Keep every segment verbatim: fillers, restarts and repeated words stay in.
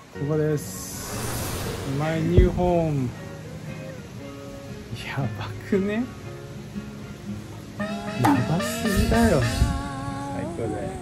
ここです。マイニューホーム。やばくね？やばすぎだよ。最高だよ。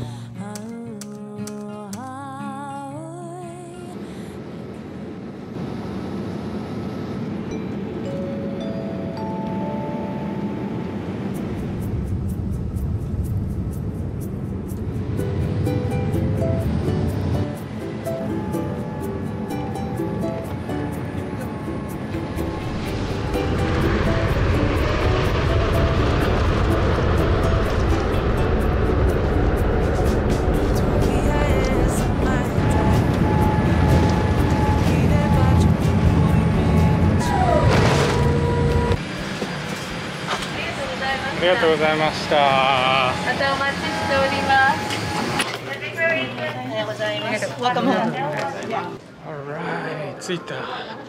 ありがとうございました。 またお待ちしております。おはようございます。 Alright、着いた。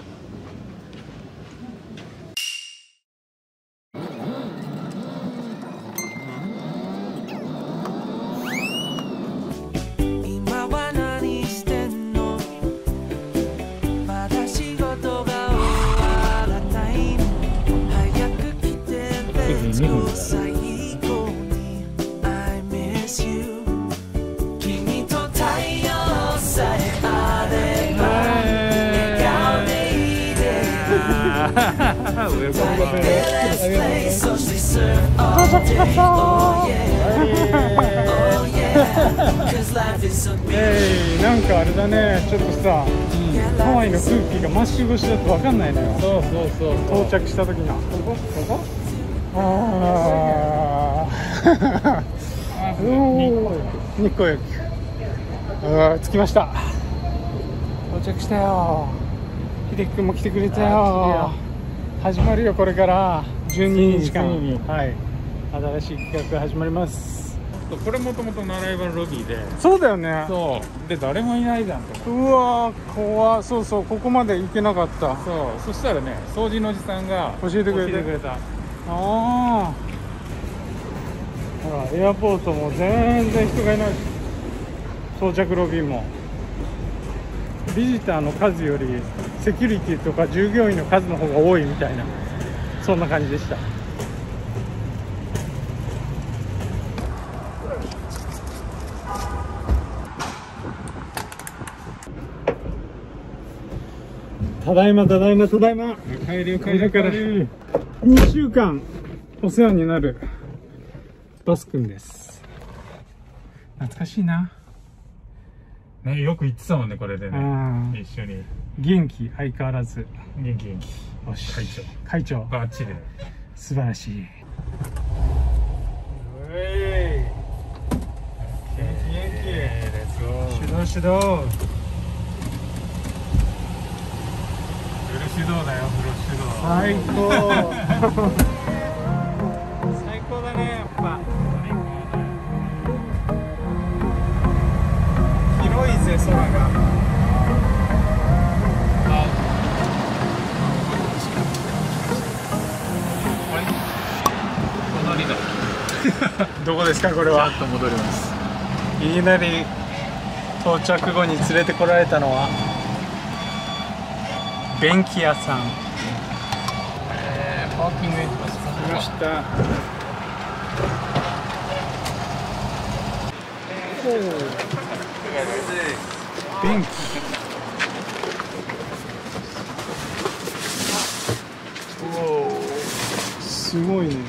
今は何してんの？まだ仕事が終わらないの？早く来てLet's go最高に I miss you 君と太陽さえあれば笑顔でいいで Like this place so she serve all day Oh yeah Oh yeah Cause life is a big えい、なんかあれだね、ちょっとさ、ハワイの空気がマスク越しだと分かんないのよ。そうそうそう、到着した時にはここここああ日光浴。ああ着きました。到着したよ。秀樹くんも来てくれたよ。始まるよこれからじゅうににちかん。はい、新しい企画が始まります。 これもともと習い場のロビーで、 そうだよね。 そうで誰もいないじゃんと。 うわー怖。そうそう、ここまで行けなかった。 そうそしたらね、掃除のおじさんが教えてくれて教えてくれた。 ああほらエアポートも全然人がいない。到着ロビーもビジターの数よりセキュリティとか従業員の数の方が多いみたいな、そんな感じでした。ただいまただいまただいま。 帰り帰これからにしゅうかんお世話になるバスくんです。懐かしいな。 ね、よく言ってたもんね、これでね、一緒に。 元気相変わらず。 元気元気。 よし、 会長会長バッチリ。 素晴らしい。元気元気。 レッツゴー。 手動手動。 フル手動だよ、フル手動。 最高。最高だね、やっぱ。広いぜ、空が。 隣だ。 どこですか、これは。 ちゃんと戻ります。 いきなり到着後に連れてこられたのは便器屋さん。 えー、パーキングエントランス来ました。便器。すごいね。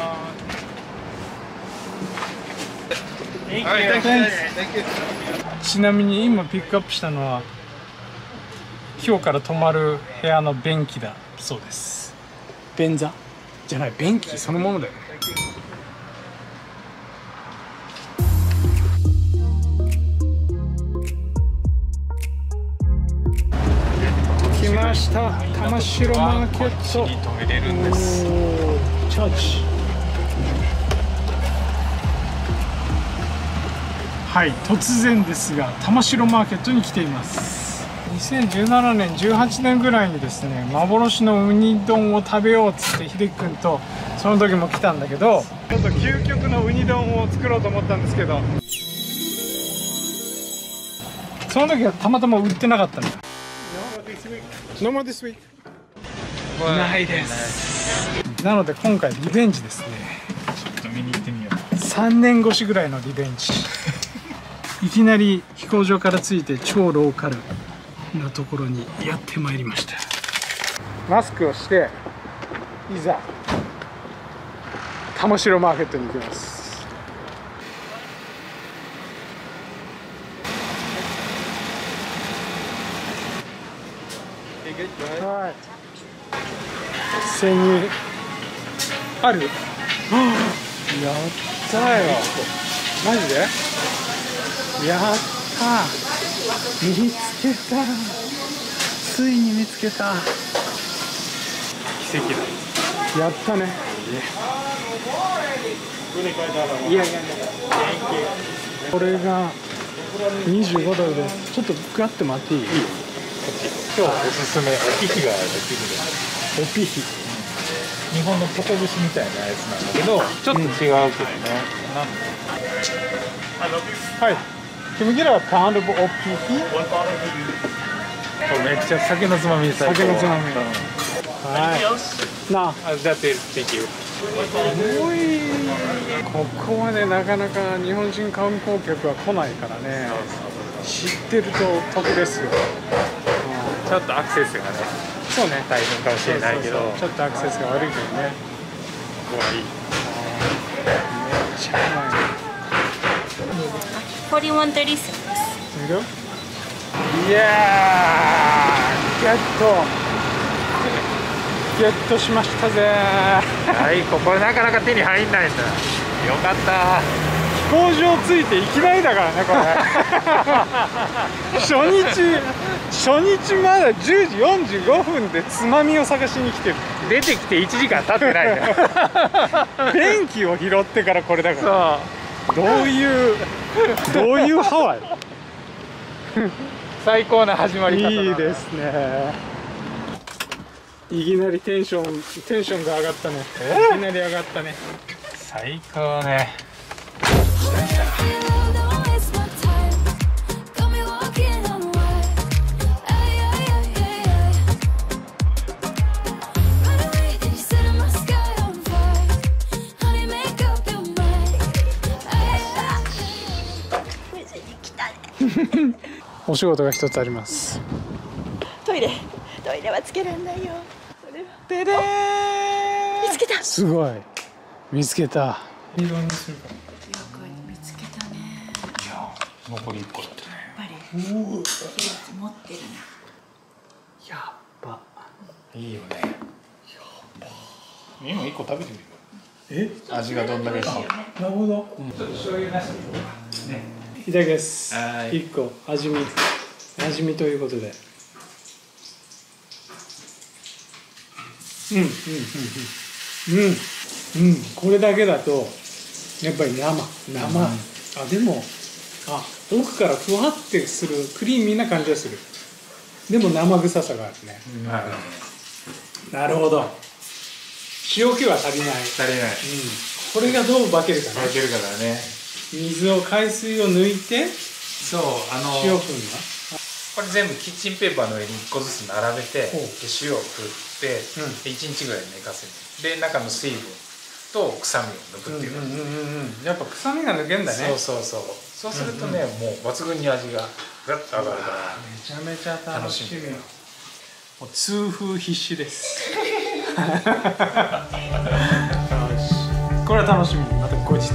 ちなみに今ピックアップしたのは今日から泊まる部屋の便器だそうです。便座じゃない、便器そのものだよね。来ました、玉城マーケット。 止めれるんです。 チャーチ。はい、突然ですが玉城マーケットに来ています。にせんじゅうななねんじゅうはちねんぐらいにですね、幻のウニ丼を食べようっつって秀樹くんとその時も来たんだけど、ちょっと究極のウニ丼を作ろうと思ったんですけど、 その時はたまたま売ってなかったんだよ。No more this week。ないです。なので今回リベンジですね。 ちょっと見に行ってみよう。 さんねん越しぐらいのリベンジ。いきなり飛行場から着いて超ローカルなところにやってまいりました。マスクをしていざ鴨城マーケットに行きます。はい、潜入ある。やったよ。マジでやった見つけた。ついに見つけた。 奇跡だ。 やったね。いやいやいや、これがにじゅうごドルでちょっとグワッて待っていい？ 今日おすすめおピヒができる。 おピヒ、 日本のポト節みたいなやつなんだけど、ちょっと違うけどね。 はい。Can we get a pound of おピヒ？ めっちゃ酒のつまみで最高。 酒のつまみ。はい。なあ、 だってできる。 おい。ここまでなかなか日本人観光客は来ないからね。知ってると得ですよ。 ちょっとアクセスがね、 そうね、 大変かもしれないけど、 ちょっとアクセスが悪いけどね。 ここはいい。 めっちゃうまい。 フォーティワンサーティーシックス。 いやー、ゲットゲットしましたぜ。 はい、ここなかなか手に入んないんだ。よかった。 飛行場ついていきなりだからね、これ。初日初日まだじゅうじよんじゅうごふんでつまみを探しに来てる。 出てきていちじかん経ってないんだ。 電気を拾ってからこれだから。どういうどういうハワイ。 最高な始まり方だ。 いいですね。いきなりテンションテンションが上がったね。いきなり上がったね。 最高ね。 お仕事が一つあります。 トイレ、トイレはつけられないよ。それはででー、 見つけた。 すごい、見つけた。色にするか。 見つけたね。 いや、残りいっこだったね。 やっぱり。おお、持ってるな。 やっぱ。 いいよね。やっぱ。今いっこ食べてみる。 え？ 味がどんだけか。 なるほど。ちょっと醤油なしで。ね。いただきます。いっこ味見味見ということで。うんうんうんうんうんうん、これだけだとやっぱり生生、うん、あでもあ奥からふわってするクリーミーな感じがする。でも生臭さがあるね。うん、なるほど。塩気は足りない足りない、うん、 これがどう化けるかね。 化けるからね。 水を海水を抜いて、 そうあの塩粉がこれ全部キッチンペーパーの上にいっこずつ並べて、で塩を振って、うん、でいちにちぐらい寝かせる。で中の水分と臭みを抜くっていう。 やっぱ臭みが抜けんだね。 そうそうそう。そうするとね、うんうん、もう抜群に味がガッと上がるからめちゃめちゃ楽しみ。もう痛風必至です。これは楽しみ。また後日。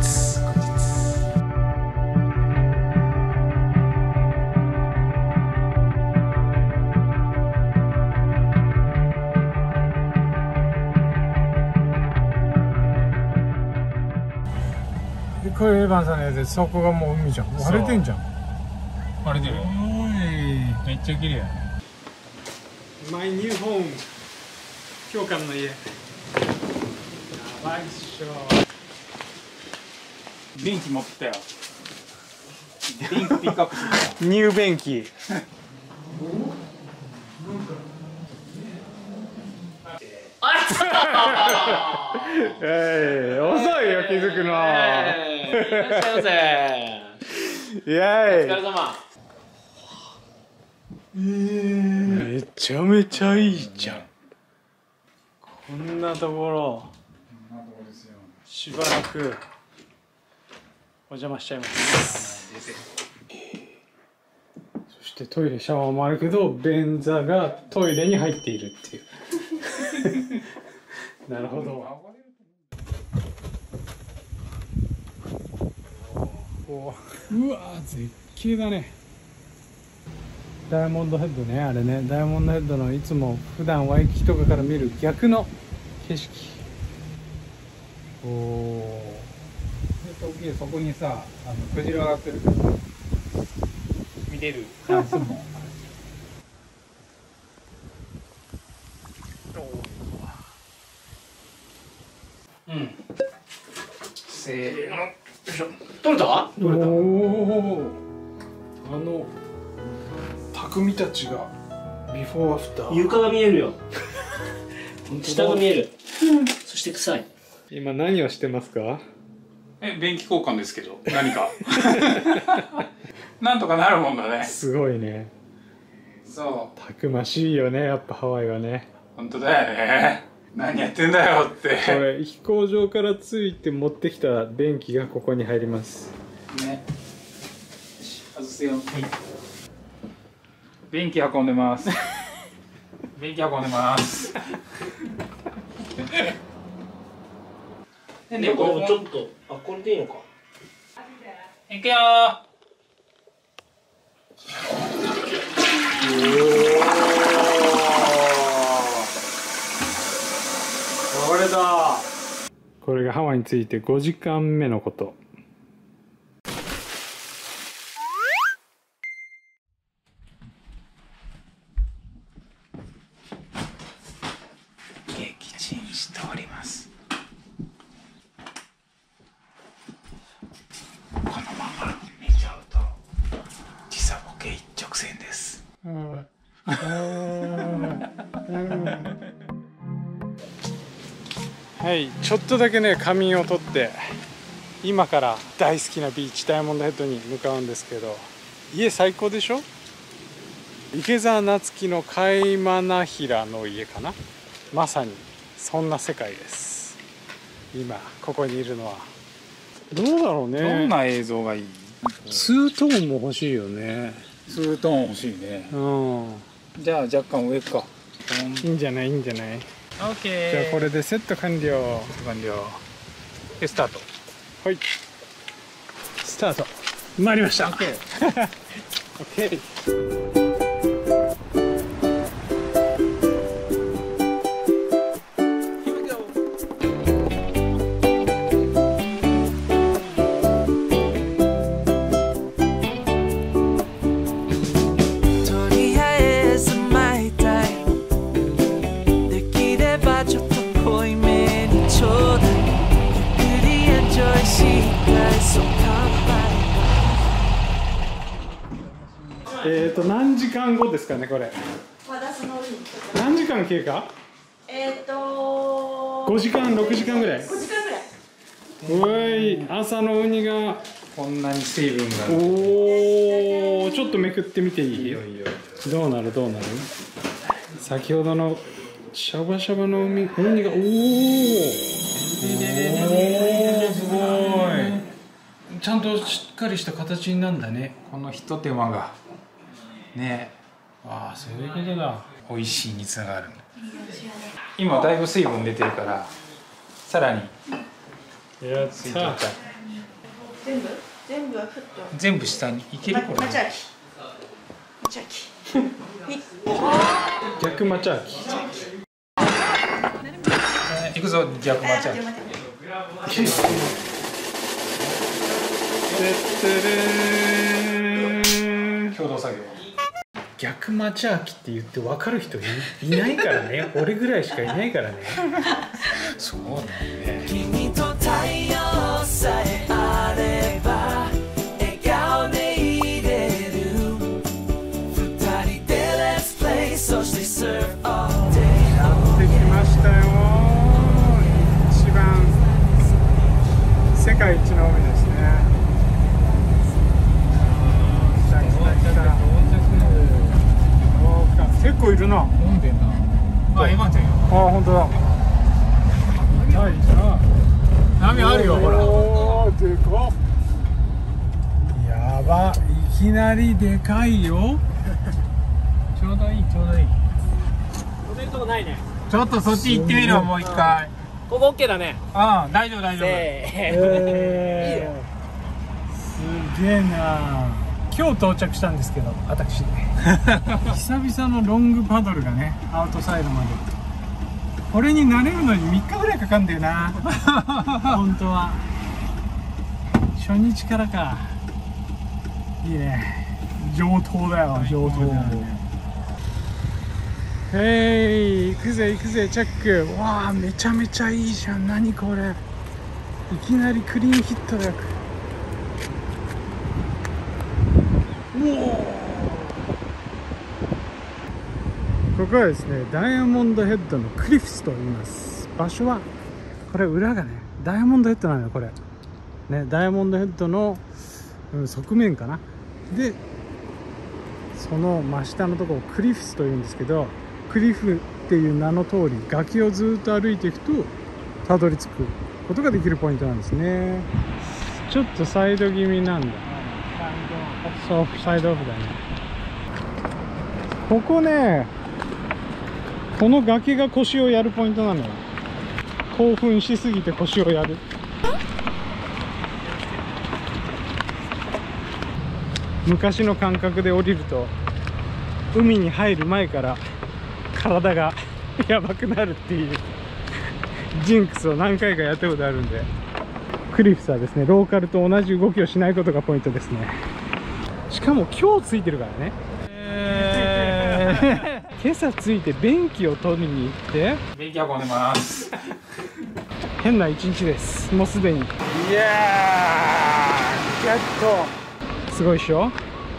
これエヴァンさんのやつ、そこがもう海じゃん。割れてんじゃん。 割れてる。めっちゃ綺麗やね。 マイニューホーム。教官の家。やばいっしょ。 便器持ってたよ。便器ピックアップしてた。 ニュー便器。えい、遅いよ気づくの。いらっしゃいませ。イエーイ。お疲れ様。 えー、めちゃめちゃいいじゃん。こんなところしばらくお邪魔しちゃいます。そしてトイレシャワーもあるけど便座がトイレに入っているっていうなるほど。うわー絶景だね。ダイヤモンドヘッドね、あれね、ダイヤモンドヘッドのいつも普段ワイキキとかから見る逆の景色。おお。で、そこにさ、あのクジラが来るから見れるチャンスもある。うん。せーの。よいしょ。取れた？取れた。おお。あの。匠たちがビフォーアフター。 床が見えるよ。下が見える。そして臭い。 今何をしてますか？ え、便器交換ですけど、何か。なんとかなるもんだね。 すごいね。 そう。 たくましいよね、やっぱハワイはね。 本当だよね。何やってんだよって。 これ飛行場からついて持ってきた便器がここに入ります。 ね。外すよ。はい。便器運んでます。便器運んでます。 で、これちょっと、あ、これでいいのか。 いくよー。 これだ。これがハワイに着いてごじかんめのこと。 しております。このまま見ちゃうと時差ボケ一直線です。 はい、ちょっとだけね仮眠をとって今から大好きなビーチダイヤモンドヘッドに向かうんですけど、家最高でしょ。池澤夏樹のカイマナヒラの家かな。まさにそんな世界です。今ここにいるのはどうだろうね。 どんな映像がいい？ ツートーンも欲しいよね。 ツートーン欲しいね。 うん。 じゃあ若干上か。 いいんじゃないいいんじゃない。 オッケー。 じゃあこれでセット完了。 完了。でスタート。 はい。スタート。回りました。オッケー。オッケー。えっと何時間後ですかねこれ。何時間経過？ えっとごじかんろくじかんぐらい。 ごじかんぐらい。 うわい、朝のウニがこんなに水分が。 おお、ちょっとめくってみていい？ いいよいいよ。 どうなるどうなる？先ほどのシャバシャバのウニウニがおお。おおすごい。ちゃんとしっかりした形になんだね。 このひと手間がね。 ああ、そういうことだ。 美味しいにつながる。今だいぶ水分出てるからさらにやった。 全部全部はふっと全部下にいける。これマチャーキマチャーキ逆マチャーキ。 いくぞ逆マチャーキ。共同作業。 逆マチャーキって言って分かる人 い, いないからね。俺ぐらいしかいないからね。 そうなんね。 君と太陽さえあれば笑顔でいれる二人で Let's play そして Surf all day できましたよ。一番世界一の海ですね。来た来た来た。 るな。 飲んでんな。あ、今ちゃんよ。 あ、本当だ。 はい、じゃあ波あるよ、ほら。 おー、でかっ。やば、いきなりでかいよ。 ちょうどいい、ちょうどいい。 おめでとうないね。 ちょっとそっち行ってみろ、もう一回。 ここ OK だね。 ああ、大丈夫、大丈夫。 えー、すげえな。今日到着したんですけど、私久々のロングパドルがね、アウトサイドまで。これに慣れるのにみっかぐらいかかんだよな本当は。初日からか。いいね、上等だよ、上等。へい、行くぜ行くぜ、チェック。わあ、めちゃめちゃいいじゃん。何これ、いきなりクリーンヒットだよ。ここはですね、ダイヤモンドヘッドのクリフスと言います。場所はこれ、裏がねダイヤモンドヘッドなのよ、これね。ダイヤモンドヘッドの、うん、側面かな。でその真下のところをクリフスというんですけど、クリフっていう名の通り、崖をずっと歩いていくとたどり着くことができるポイントなんですね。ちょっとサイド気味なんだ。そう、サイドオフだね。ここね、この崖が腰をやるポイントなのよ。興奮しすぎて腰をやる。昔の感覚で降りると、海に入る前から体がやばくなるっていうジンクスを何回かやったことあるんで。クリフスはですね、ローカルと同じ動きをしないことがポイントですね。しかも今日ついてるからね。えー、今朝ついて便器を取りに行って便器運んでます。 変な一日です、もうすでに。いやー、やっとすごいでしょ。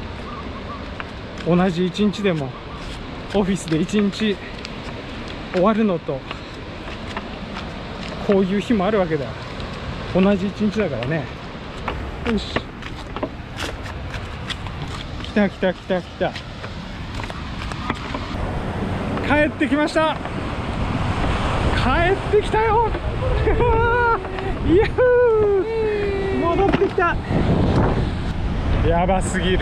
同じ一日でもオフィスで一日終わるのと、こういう日もあるわけだよ。同じ一日だからね。よし、来た来た来た来た。帰ってきました。帰ってきたよイエフー、戻ってきた。やばすぎる。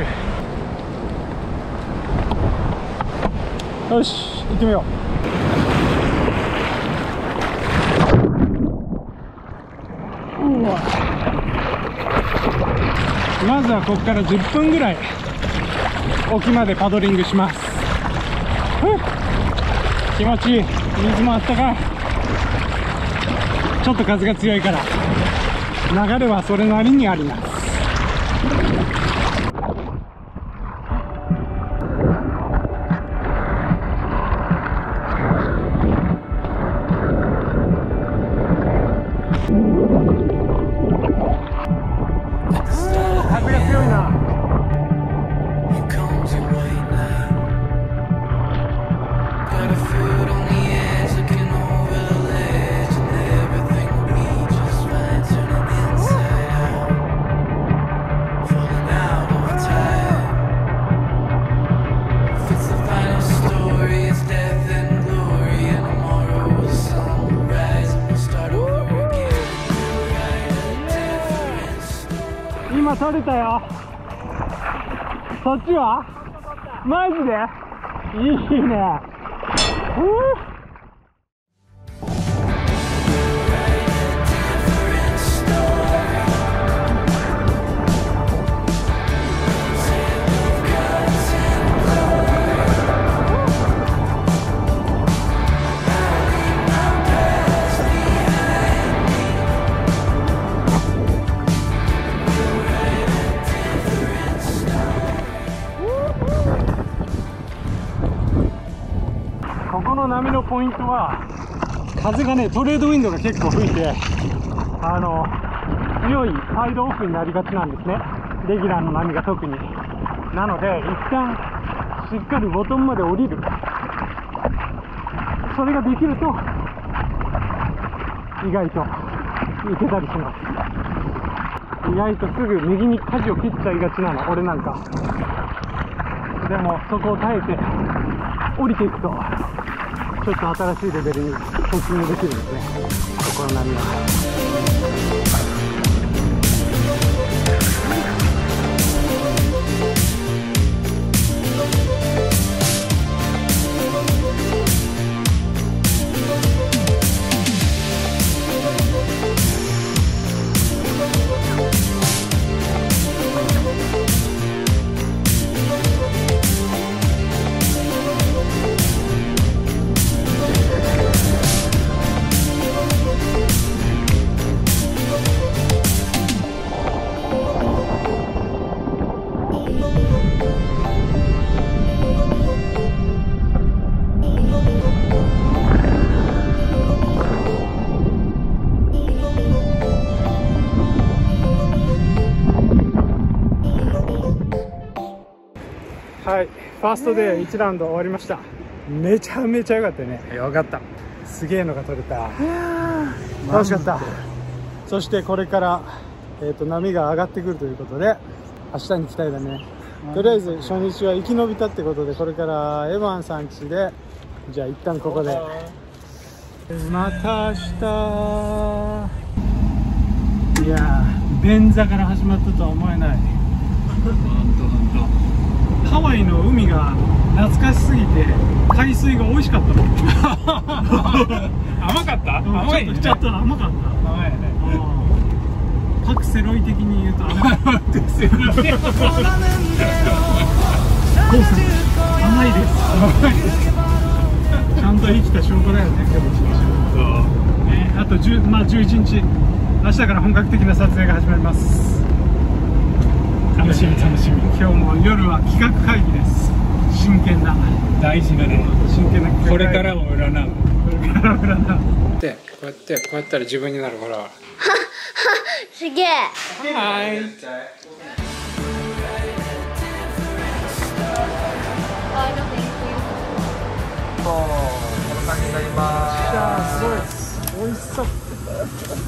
よし、行ってみよう。うわ、まずはここからじゅっぷんぐらい沖までパドリングします。気持ちいい。水もあったかい。ちょっと風が強いから流れはそれなりにあります。風が強いな。今取れたよ。そっちはマジでいいね。うー、ここの波のポイントは、風がね、トレードウィンドが結構吹いて、あの強いサイドオフになりがちなんですね、レギュラーの波が特に。なので一旦しっかりボトムまで降りる、それができると意外といけたりします。意外とすぐ右に舵を切っちゃいがちなの、俺なんか。 でもそこを耐えて降りていくとちょっと新しいレベルに突入できるんですね、ここの波は。はい、ファーストデーいちラウンド終わりました。めちゃめちゃ良かったよね。よかった。すげえのが取れた。楽しかった。そしてこれから、えー、と波が上がってくるということで明日に期待だね。とりあえず初日は生き延びたってことで、これからエヴァンさん家でじゃあ一旦ここでまた明日。いやー、便座から始まったとは思えない。ハワイの海が懐かしすぎて海水が美味しかったもん。 甘かった？甘いね。 ちょっと甘かった。 甘いね。 パクセロイ的に言うと甘い。パクセロイ。コウさん、甘いです。甘いです。ちゃんと生きた証拠だよね、今日一日。ね、あとじゅう、まあじゅういちにち、明日から本格的な撮影が始まります。楽しみ楽しみ。今日も夜は企画会議です。真剣な大事なね。 真剣な企画会議。 これからも占う。 これから占う。で、こうやってこうやったら自分になる。ほら。 すげえ。 はい。こんな感じになります。じゃあすごい美味しそう。